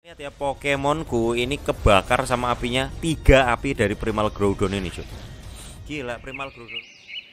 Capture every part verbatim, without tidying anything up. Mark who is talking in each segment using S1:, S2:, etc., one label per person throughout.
S1: Lihat ya, Pokemonku ini kebakar sama apinya. Tiga api dari Primal Groudon ini, cuy. Gila, Primal Groudon.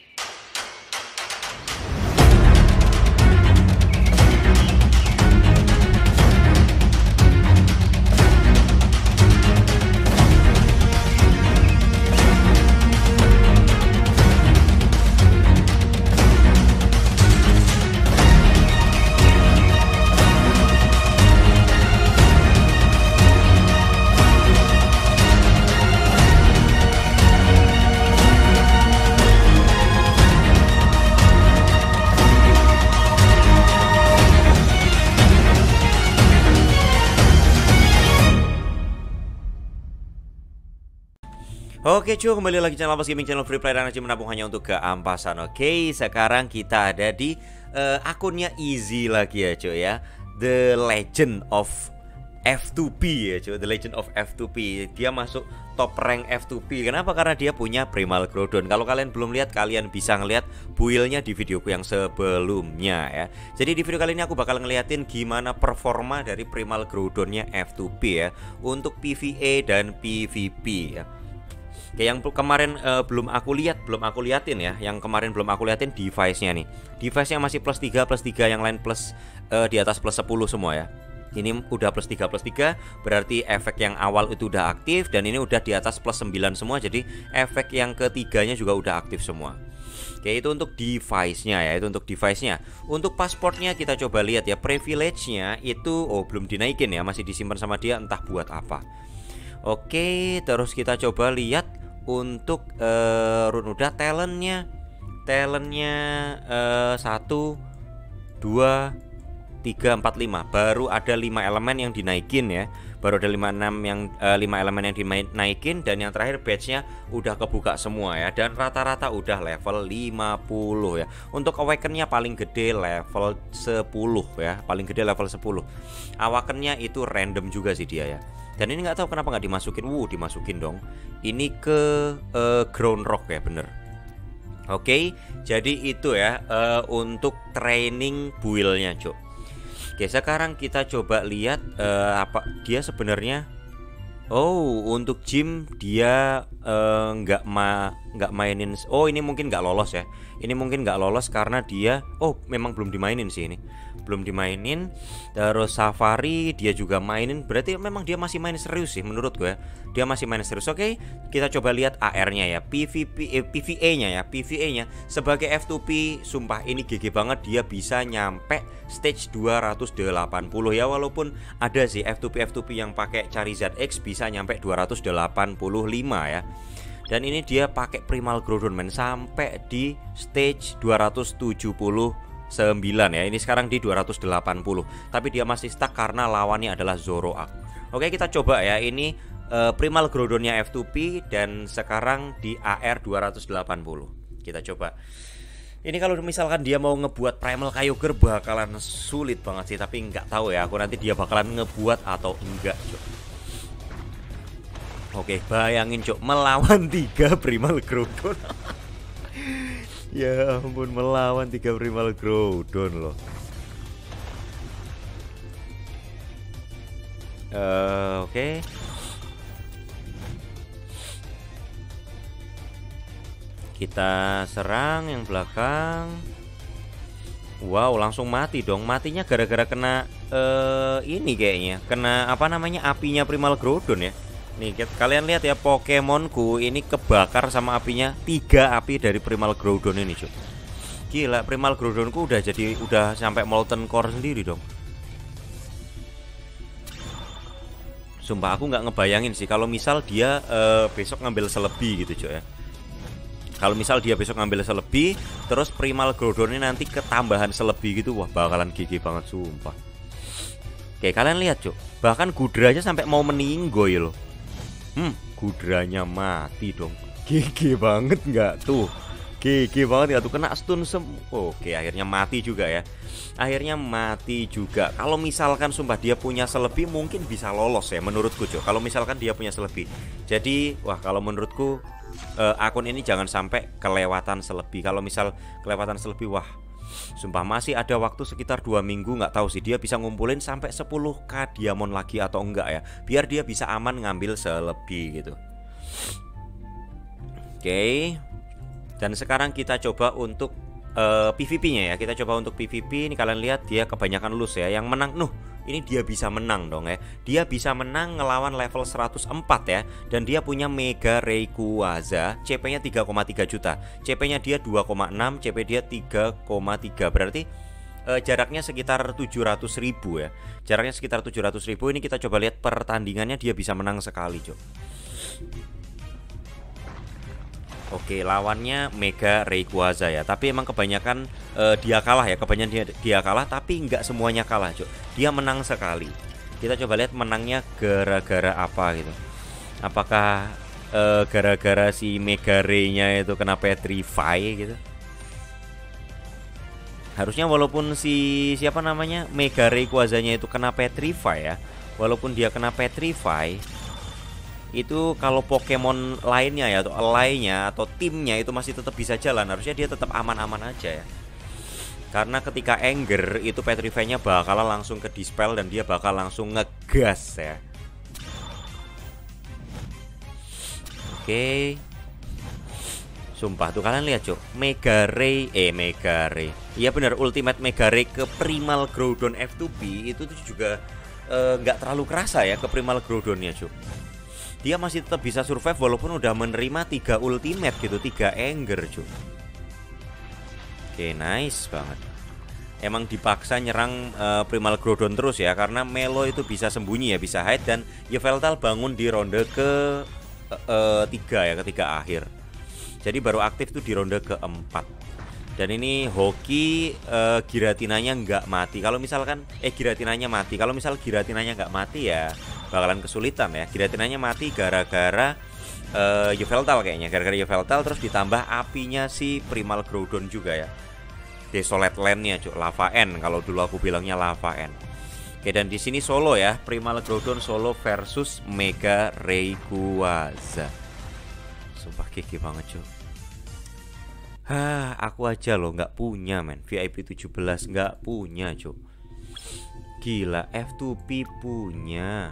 S1: Oke cuy, kembali lagi channel Ampas Gaming, channel free play dan aja menabung hanya untuk keampasan. Oke, sekarang kita ada di uh, akunnya Easy lagi ya cuy ya, The Legend of F two P ya cuy, The Legend of F two P. Dia masuk top rank F two P. Kenapa? Karena dia punya Primal Groudon. Kalau kalian belum lihat, kalian bisa ngeliat build-nya di videoku yang sebelumnya ya. Jadi di video kali ini aku bakal ngeliatin gimana performa dari Primal Groudonnya F two P ya, untuk P V E dan P V P ya. Oke, yang kemarin uh, belum aku lihat, belum aku liatin ya. Yang kemarin belum aku liatin device-nya nih. Device-nya masih plus tiga, plus tiga, yang lain plus uh, di atas plus sepuluh semua ya. Ini udah plus tiga, plus tiga, berarti efek yang awal itu udah aktif. Dan ini udah di atas plus sembilan semua, jadi efek yang ketiganya juga udah aktif semua. Oke, itu untuk device-nya ya, itu untuk device-nya. Untuk pasportnya kita coba lihat ya. Privilege-nya itu, oh belum dinaikin ya, masih disimpan sama dia entah buat apa. Oke, terus kita coba lihat untuk uh, rune udah talentnya, talentnya uh, satu, dua, tiga, empat, lima. Baru ada lima elemen yang dinaikin ya. Baru ada lima, enam yang uh, lima elemen yang dinaikin. Dan yang terakhir badge-nya udah kebuka semua ya. Dan rata-rata udah level lima puluh ya. Untuk awaken-nya paling gede level sepuluh ya. Paling gede level sepuluh. Awaken-nya itu random juga sih dia ya. Dan ini nggak tahu kenapa nggak dimasukin. Wuh, dimasukin dong. Ini ke uh, ground rock ya, bener. Oke, jadi itu ya uh, untuk training build-nya, Cuk. Oke, sekarang kita coba lihat uh, apa dia sebenarnya. Oh, untuk gym dia nggak uh, ma nggak mainin. Oh, ini mungkin nggak lolos ya. Ini mungkin nggak lolos karena dia. Oh, memang belum dimainin sih ini. Belum dimainin. Terus Safari dia juga mainin. Berarti memang dia masih main serius sih menurut gue. Dia masih main serius. Oke, kita coba lihat A R-nya ya. P V P, eh, P V E-nya ya. P V E-nya sebagai F two P, sumpah ini G G banget. Dia bisa nyampe stage dua ratus delapan puluh ya. Walaupun ada sih F two P F two P yang pakai Charizard X bisa nyampe dua ratus delapan puluh lima ya. Dan ini dia pakai Primal Groudon men sampai di stage dua ratus tujuh puluh sembilan ya. Ini sekarang di dua ratus delapan puluh. Tapi dia masih stuck karena lawannya adalah Zoroark. Oke, kita coba ya. Ini uh, Primal Groudonnya F two P dan sekarang di A R dua ratus delapan puluh. Kita coba. Ini kalau misalkan dia mau ngebuat Primal Kyogre bakalan sulit banget sih. Tapi nggak tahu ya, aku nanti dia bakalan ngebuat atau enggak, Cuk. Oke, bayangin Cuk, melawan tiga Primal Groudon. Ya ampun, melawan tiga Primal Groudon loh. uh, Oke okay. Kita serang yang belakang. Wow, langsung mati dong. Matinya gara-gara kena uh, ini kayaknya. Kena apa namanya, apinya Primal Groudon ya. Nih kalian lihat ya, Pokemonku ini kebakar sama apinya. Tiga api dari Primal Groudon ini cuy. Gila, Primal Groudonku udah jadi udah sampai molten core sendiri dong. Sumpah aku nggak ngebayangin sih kalau misal dia uh, besok ngambil Celebi gitu cuy ya. Kalau misal dia besok ngambil Celebi, terus Primal Groudon ini nanti ketambahan Celebi gitu, wah bakalan G G banget sumpah. Oke, kalian lihat cuy, bahkan Gudra aja sampai mau meninggoy loh. Hmm, Gudranya mati dong. G G banget nggak tuh? G G banget nggak tuh? Kena stun sem. Oke, akhirnya mati juga ya. Akhirnya mati juga. Kalau misalkan sumpah dia punya Celebi mungkin bisa lolos ya menurutku cuy. Kalau misalkan dia punya Celebi. Jadi, wah kalau menurutku uh, akun ini jangan sampai kelewatan Celebi. Kalau misal kelewatan Celebi, wah Sumpah masih ada waktu sekitar dua minggu, nggak tahu sih dia bisa ngumpulin sampai sepuluh k diamond lagi atau enggak ya. Biar dia bisa aman ngambil selebih gitu. Oke. Dan sekarang kita coba untuk uh, P V P-nya ya. Kita coba untuk P V P. Ini kalian lihat dia kebanyakan lose ya. Yang menang, nuh, ini dia bisa menang dong ya. Dia bisa menang ngelawan level seratus empat ya. Dan dia punya Mega Rayquaza, C P-nya tiga koma tiga juta. C P-nya dia dua koma enam, C P dia tiga koma tiga. Berarti uh, jaraknya sekitar tujuh ratus ribu ya. Jaraknya sekitar tujuh ratus ribu. Ini kita coba lihat pertandingannya, dia bisa menang sekali, Cok. Oke, lawannya Mega Rayquaza ya. Tapi emang kebanyakan uh, dia kalah ya. Kebanyakan dia, dia kalah, tapi nggak semuanya kalah, Cok. Dia menang sekali. Kita coba lihat menangnya gara-gara apa gitu. Apakah uh, gara-gara si Mega Ray-nya itu kena Petrify gitu? Harusnya walaupun si siapa namanya Mega Rayquaza-nya itu kena Petrify ya. Walaupun dia kena Petrify, itu kalau Pokemon lainnya ya, atau lainnya atau timnya itu masih tetap bisa jalan, harusnya dia tetap aman-aman aja ya. Karena ketika Anger itu Petrify-nya bakal langsung ke dispel dan dia bakal langsung ngegas ya. Oke. Sumpah tuh kalian lihat, Cok. Mega Ray eh Mega Ray. Iya benar, Ultimate Mega Ray ke Primal Groudon F two P itu tuh juga nggak uh, terlalu kerasa ya ke Primal Groudonnya, Cok. Dia masih tetap bisa survive walaupun udah menerima tiga ultimate gitu, tiga Anger, cuy. Oke, nice banget. Emang dipaksa nyerang uh, Primal Groudon terus ya, karena Melo itu bisa sembunyi ya, bisa hide, dan Yveltal bangun di ronde ke uh, uh, tiga ya, ketiga akhir. Jadi baru aktif tuh di ronde keempat. Dan ini Hoki uh, Giratinanya nggak mati. Kalau misalkan eh Giratinanya mati. Kalau misal Giratinanya nggak mati ya bakalan kesulitan ya. Giratinanya mati gara-gara uh, Yveltal kayaknya. Gara-gara Yveltal terus ditambah apinya si Primal Groudon juga ya. Desolate Land-nya, Cuk. Lava N kalau dulu aku bilangnya Lava N. Oke, dan di sini solo ya. Primal Groudon solo versus Mega Rayquaza. Sumpah gigi banget, Cuk. Hah, aku aja loh nggak punya, men. V I P tujuh belas nggak punya, Cuk. Gila, F two P punya.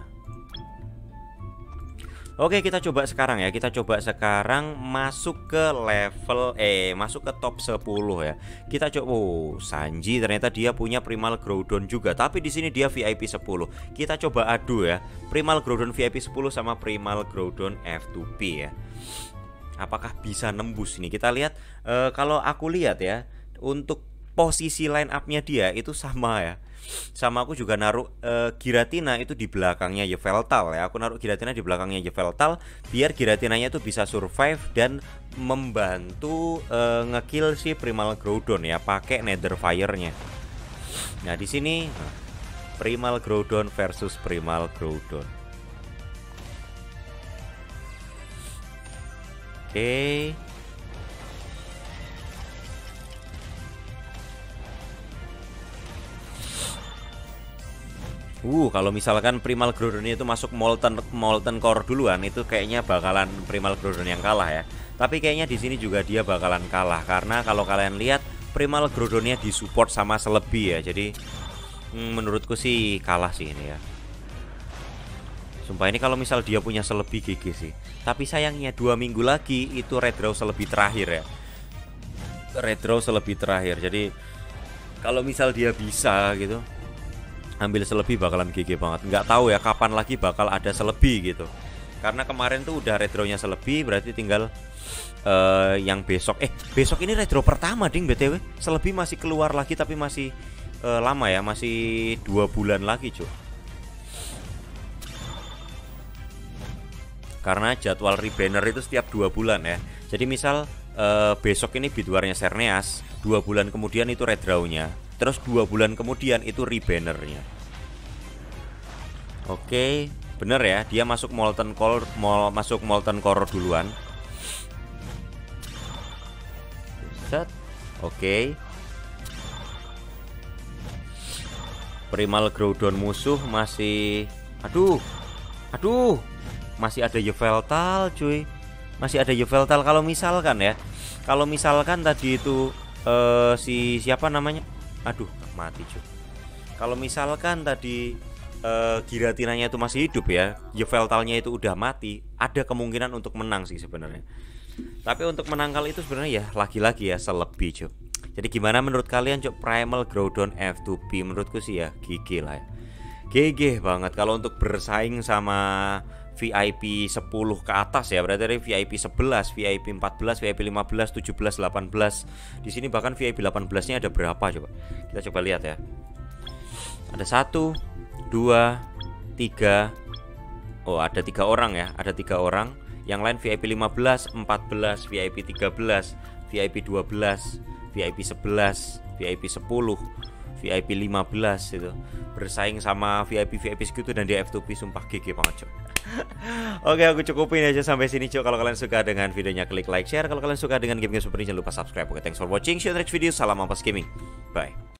S1: Oke, kita coba sekarang ya. Kita coba sekarang masuk ke level eh masuk ke top sepuluh ya. Kita coba, oh, Sanji ternyata dia punya Primal Groudon juga, tapi di sini dia V I P sepuluh. Kita coba adu ya. Primal Groudon V I P sepuluh sama Primal Groudon F two P ya. Apakah bisa nembus nih? Kita lihat, e, kalau aku lihat ya, untuk posisi line up-nya dia itu sama ya. Sama aku juga naruh e, Giratina itu di belakangnya Yveltal ya. Aku naruh Giratina di belakangnya Yveltal biar Giratinanya itu bisa survive dan membantu e, ngekill si Primal Groudon ya, pakai Nether Fire-nya. Nah, di sini Primal Groudon versus Primal Groudon. Oke. Uh, kalau misalkan Primal Groudon itu masuk Molten Molten Core duluan, itu kayaknya bakalan Primal Groudon yang kalah ya. Tapi kayaknya di sini juga dia bakalan kalah karena kalau kalian lihat Primal Groudonnya disupport sama Celebi ya. Jadi hmm, menurutku sih kalah sih ini ya. Sumpah ini kalau misal dia punya Celebi G G sih. Tapi sayangnya dua minggu lagi itu red draw Celebi terakhir ya. Red draw Celebi terakhir. Jadi kalau misal dia bisa gitu ambil Celebi bakalan G G banget. Nggak tahu ya kapan lagi bakal ada Celebi gitu. Karena kemarin tuh udah red draw-nya Celebi, berarti tinggal uh, yang besok. Eh besok ini red draw pertama ding B T W. Celebi masih keluar lagi tapi masih uh, lama ya, masih dua bulan lagi, cuy. Karena jadwal rebanner itu setiap dua bulan ya. Jadi misal uh, besok ini bidwarnya Serneas, dua bulan kemudian itu red draw-nya, terus dua bulan kemudian itu rebannernya. Oke, bener ya, dia masuk Molten Core, mol, masuk Molten Core duluan. Set. Oke. Primal Groudon musuh masih, aduh, aduh. Masih ada Yveltal, cuy. Masih ada Yveltal. Kalau misalkan ya, kalau misalkan tadi itu uh, si siapa namanya? Aduh, mati cuy. Kalau misalkan tadi uh, Giratinanya itu masih hidup ya, Yveltalnya itu udah mati, ada kemungkinan untuk menang sih sebenarnya. Tapi untuk menangkal itu sebenarnya ya lagi-lagi ya selebih cuy. Jadi gimana menurut kalian cuy Primal Groudon F two P? Menurutku sih ya G G lah ya. G G banget kalau untuk bersaing sama V I P sepuluh ke atas ya. Berarti dari V I P sebelas, V I P empat belas, V I P lima belas, tujuh belas, delapan belas. Di sini bahkan V I P delapan belas-nya ada berapa coba? Kita coba lihat ya. Ada satu, dua, tiga. Oh, ada tiga orang ya. Ada tiga orang. Yang lain V I P lima belas, empat belas, V I P tiga belas, V I P dua belas, V I P sebelas, V I P sepuluh, V I P lima belas itu. Bersaing sama V I P V I P segitu dan di F two P sumpah G G banget cok. Oke, aku cukupin aja sampai sini cok. Kalau kalian suka dengan videonya klik like share. Kalau kalian suka dengan game-game seperti ini jangan lupa subscribe. Oke, thanks for watching. See you next video. Salam Ampas Gaming. Bye.